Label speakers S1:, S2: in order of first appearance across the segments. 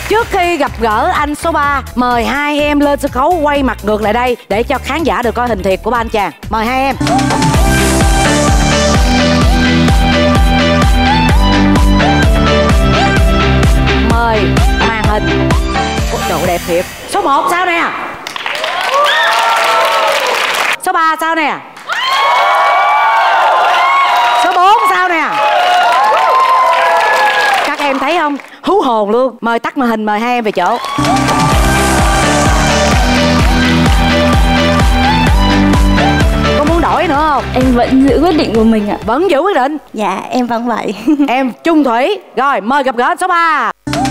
S1: Trước khi gặp gỡ anh số 3, mời hai em lên sân khấu quay mặt ngược lại đây để cho khán giả được coi hình thiệt của ba anh chàng. Mời hai em. Mời màn hình. Độ đẹp thiệt. Số 1 sao nè? Số 3 sao nè? Số 4 sao nè? Các em thấy không? Hú hồn luôn. Mời tắt màn hình, mời hai em về chỗ. Có muốn đổi nữa không?
S2: Em vẫn giữ quyết định của mình ạ.
S1: Vẫn giữ quyết định?
S2: Dạ em vẫn vậy.
S1: Em chung thủy. Rồi mời gặp gỡ số 3.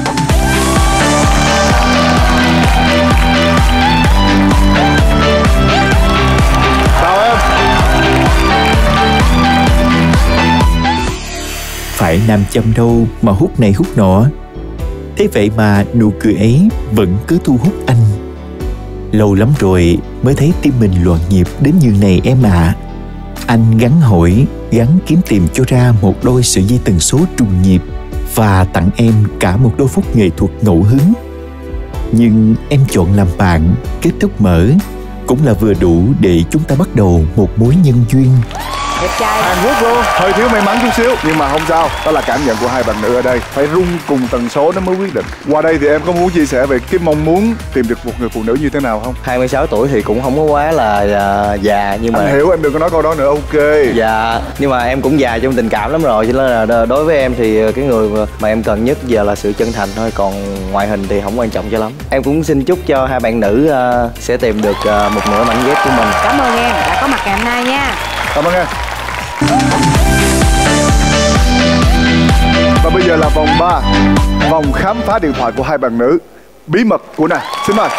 S3: Chào em.
S4: Phải nam châm đâu mà hút này hút nọ, thế vậy mà nụ cười ấy vẫn cứ thu hút anh. Lâu lắm rồi mới thấy tim mình loạn nhịp đến như này em ạ. Anh gắng hỏi, gắng kiếm tìm cho ra một đôi sợi dây tần số trùng nhịp và tặng em cả một đôi phút nghệ thuật ngẫu hứng. Nhưng em chọn làm bạn, kết thúc mở cũng là vừa đủ để chúng ta bắt đầu một mối nhân duyên.
S1: Đẹp trai
S3: Hàn Quốc luôn, hơi thiếu may mắn chút xíu nhưng mà không sao, đó là cảm nhận của hai bạn nữ ở đây. Phải rung cùng tần số nó mới quyết định. Qua đây thì em có muốn chia sẻ về cái mong muốn tìm được một người phụ nữ như thế nào không?
S5: 26 tuổi thì cũng không có quá là già nhưng mà
S3: anh hiểu, em đừng có nói câu đó nữa. Ok.
S5: Dạ, nhưng mà em cũng già trong tình cảm lắm rồi, cho nên là đối với em thì cái người mà em cần nhất giờ là sự chân thành thôi, còn ngoại hình thì không quan trọng cho lắm. Em cũng xin chúc cho hai bạn nữ sẽ tìm được một nửa mảnh ghép của mình.
S1: Cảm ơn em đã có mặt ngày hôm nay nha.
S3: Cảm ơn em. Và bây giờ là vòng 3, vòng khám phá điện thoại của hai bạn nữ. Bí mật của nàng. Xin mời.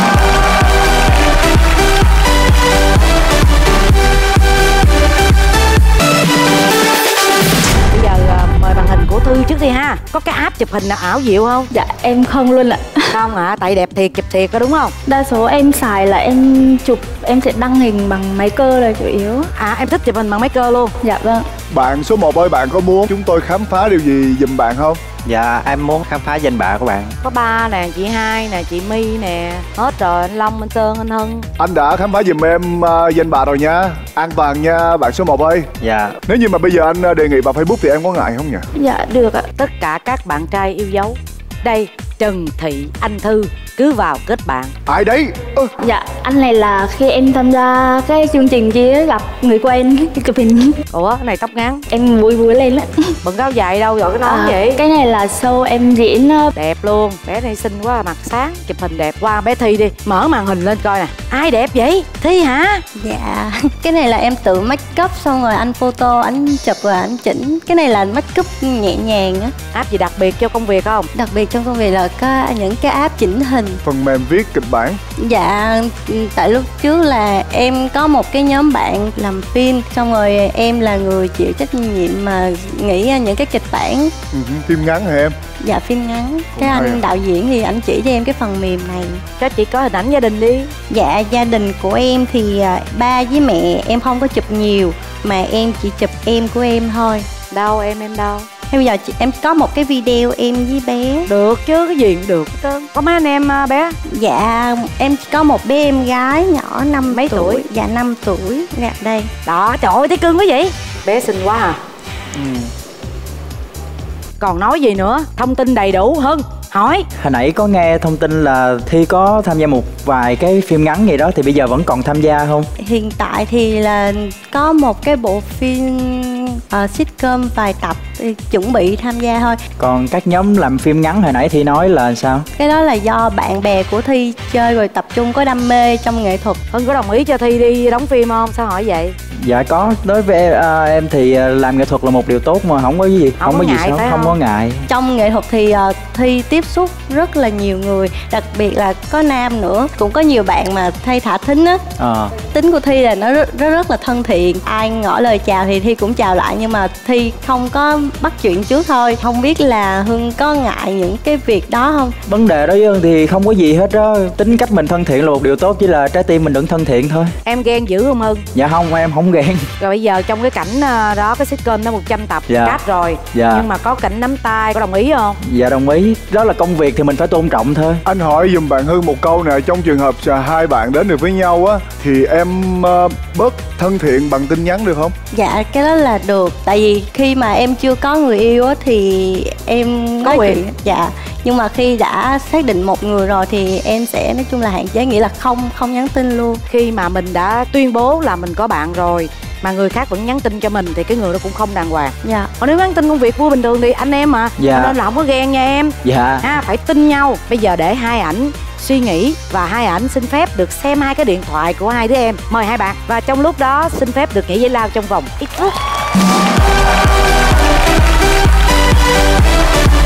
S1: Bây giờ mời màn hình của Thư trước đi ha. Có cái app chụp hình nào ảo diệu không?
S2: Dạ em không luôn ạ.
S1: Không hả? Tại đẹp thiệt, chụp thiệt có đúng không?
S2: Đa số em xài là em chụp, em sẽ đăng hình bằng máy cơ là chủ yếu.
S1: À em thích chụp hình bằng máy cơ luôn?
S2: Dạ vâng.
S3: Bạn số 1 ơi, bạn có muốn chúng tôi khám phá điều gì giùm bạn không?
S5: Dạ, em muốn khám phá danh bạ của bạn.
S1: Có ba nè, chị Hai nè, chị My nè. Hết rồi, anh Long, anh Sơn, anh Hân.
S3: Anh đã khám phá giùm em danh bạ rồi nha. An toàn nha bạn số 1 ơi.
S5: Dạ.
S3: Nếu như mà bây giờ anh đề nghị vào Facebook thì em có ngại không nhỉ?
S2: Dạ được ạ.
S1: Tất cả các bạn trai yêu dấu. Đây, Trần Thị, anh Thư cứ vào kết bạn.
S3: Ai đấy?
S2: Dạ anh này là khi em tham gia cái chương trình kia gặp người quen chụp hình.
S1: Ủa, cái này tóc ngắn.
S2: Em vui vui lên á.
S1: Bận áo dài đâu rồi cái nón vậy?
S2: Cái này là show em diễn.
S1: Đẹp luôn, bé này xinh quá, mặt sáng, chụp hình đẹp. Qua bé Thi đi, mở màn hình lên coi nè. Ai đẹp vậy? Thi hả?
S6: Dạ, cái này là em tự make up xong rồi anh photo, anh chụp rồi anh chỉnh. Cái này là make up nhẹ nhàng á.
S1: App gì đặc biệt cho công việc không?
S6: Đặc biệt trong công việc là có những cái app chỉnh hình.
S3: Phần mềm viết kịch bản.
S6: Dạ, tại lúc trước là em có một cái nhóm bạn làm phim, xong rồi em là người chịu trách nhiệm mà nghĩ những cái kịch bản.
S3: Phim ngắn hả em?
S6: Dạ phim ngắn. Cái anh đạo diễn thì anh chỉ cho em cái phần mềm này.
S1: Cho chị có hình ảnh gia đình đi.
S6: Dạ gia đình của em thì ba với mẹ em không có chụp nhiều, mà em chỉ chụp em của em thôi.
S1: Đâu em đâu?
S6: Bây giờ em có một cái video em với bé.
S1: Được chứ, cái gì cũng được. Có mấy anh em bé?
S6: Dạ em có một bé em gái nhỏ mấy tuổi. Dạ 5 tuổi. Dạ đây.
S1: Đó, trời ơi thấy cưng quá vậy. Bé xinh quá à. Còn nói gì nữa? Thông tin đầy đủ hơn. Hỏi.
S5: Hồi nãy có nghe thông tin là Thi có tham gia một vài cái phim ngắn gì đó, thì bây giờ vẫn còn tham gia không?
S6: Hiện tại thì là có một cái bộ phim sitcom vài tập thì chuẩn bị tham gia thôi.
S5: Còn các nhóm làm phim ngắn hồi nãy Thi nói là sao?
S6: Cái đó là do bạn bè của Thi chơi rồi tập trung có đam mê trong nghệ thuật.
S1: Hân có đồng ý cho Thi đi đóng phim không? Sao hỏi vậy?
S5: Dạ có, đối với em thì làm nghệ thuật là một điều tốt mà không có gì không có gì xấu, không có ngại.
S6: Trong nghệ thuật thì Thi tiếp xúc rất là nhiều người, đặc biệt là có nam nữa, cũng có nhiều bạn mà Thi thả thính á. Tính của Thi là nó rất là thân thiện, ai ngỏ lời chào thì Thi cũng chào lại, nhưng mà Thi không có bắt chuyện trước thôi. Không biết là Hưng có ngại những cái việc đó không?
S5: Vấn đề đó với Hưng thì không có gì hết đó, tính cách mình thân thiện là một điều tốt, chỉ là trái tim mình đừng thân thiện thôi.
S1: Em ghen dữ không Hưng?
S5: Dạ không, em không
S7: ghen.
S1: Rồi bây giờ trong cái cảnh đó, cái sitcom nó 100 tập cắt rồi, nhưng mà có cảnh nắm tay, có đồng ý không?
S7: Dạ đồng ý, đó là công việc thì mình phải tôn trọng thôi.
S3: Anh hỏi giùm bạn Hương một câu nè, trong trường hợp hai bạn đến được với nhau á thì em bớt thân thiện bằng tin nhắn được không?
S6: Dạ cái đó là được, tại vì khi mà em chưa có người yêu á thì em
S1: có quyền.
S6: Dạ, nhưng mà khi đã xác định một người rồi thì em sẽ nói chung là hạn chế, nghĩa là không nhắn tin luôn.
S1: Khi mà mình đã tuyên bố là mình có bạn rồi mà người khác vẫn nhắn tin cho mình thì cái người đó cũng không đàng hoàng.
S6: Dạ.
S1: Còn nếu nhắn tin công việc vui bình thường thì anh em mà, nên là không có ghen nha em.
S7: Dạ.
S1: Phải tin nhau. Bây giờ để hai ảnh suy nghĩ và hai ảnh xin phép được xem hai cái điện thoại của hai đứa em. Mời hai bạn. Và trong lúc đó xin phép được nhảy dây lao trong vòng ít phút.